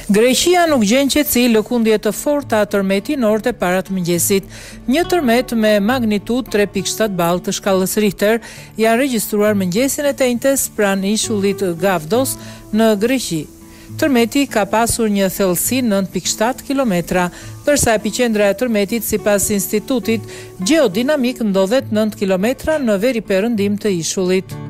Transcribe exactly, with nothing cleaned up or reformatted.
Greqia nuk gjen qetësi lëkundje të forta tërmeti norte para të mëngjesit. Një tërmet me magnitudë tre pikë shtat ball të shkallës Richter janë regjistruar mëngjesin e tënjtes pranë ishullit Gavdos në Greqi. Tërmeti ka pasur një thellësi nëntë pikë shtat kilometra, ndërsa epicendra e tërmetit sipas Institutit Gjeodinamik ndodhet nëntë kilometra në veri perëndim të ishullit.